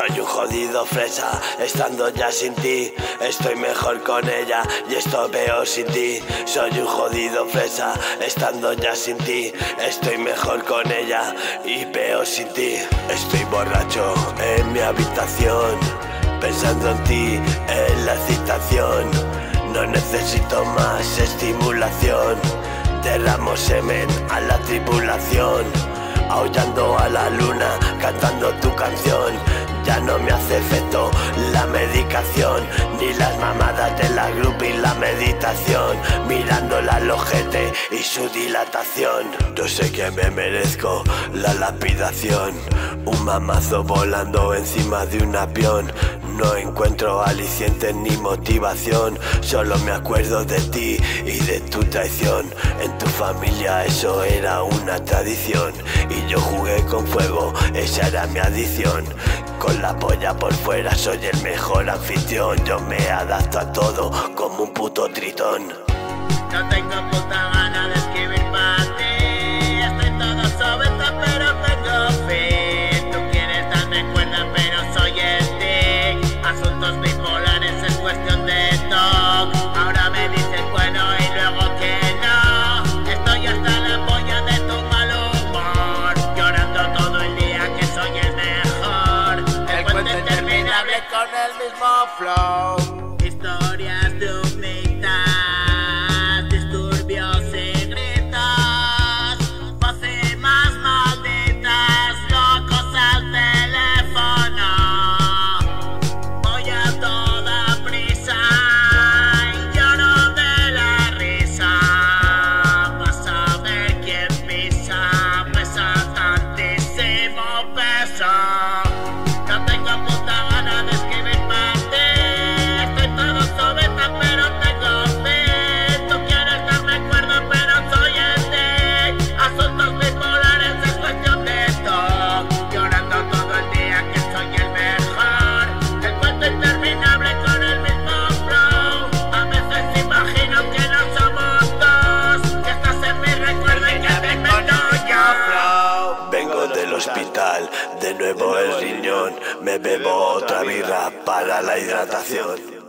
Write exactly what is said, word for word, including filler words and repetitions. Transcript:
Soy un jodido fresa, estando ya sin ti. Estoy mejor con ella y esto veo sin ti. Soy un jodido fresa, estando ya sin ti. Estoy mejor con ella y veo sin ti. Estoy borracho en mi habitación, pensando en ti, en la excitación. No necesito más estimulación. Derramo semen a la tripulación, aullando a la luna, cantando tu canción. Ya no me hace efecto la medicación, ni las mamadas de la grupa y la meditación, mirándola al ojete y su dilatación. Yo sé que me merezco la lapidación, un mamazo volando encima de un avión. No encuentro aliciente ni motivación, solo me acuerdo de ti y de tu traición. En tu familia eso era una tradición, y yo jugué con fuego, esa era mi adicción. Con la polla por fuera soy el mejor anfitrión. Yo me adapto a todo como un puto tritón. No tengo puta gana de escribir para ti. Estoy todo sobeta pero tengo fe. Tú quieres darme cuerda pero soy el ti. Asuntos bipolares es cuestión de toque. Ahora me dices bueno y luego que no. Estoy hasta la polla de tu mal humor, llorando todo el día que soy el mejor. El cuento interminable con el mismo flow. Historias de humildad, disturbios y gritos, voces más malditas, locos al teléfono. Voy a toda prisa y lloro de la risa. Vas a ver quién pisa, pesa tantísimo peso. No tengo puta gana de escribir para ti. Estoy todo sobeta pero tengo fe. Tú quieres darme cuerda pero soy el ti. Asuntos bipolares es cuestión de toque, llorando todo el día que soy el mejor. El cuento interminable con el mismo flow. A veces imagino que no somos dos, que estás en mi recuerdo y que te invento yo. Vengo del hospital, de nuevo el riñón. Me bebo otra birra para la hidratación.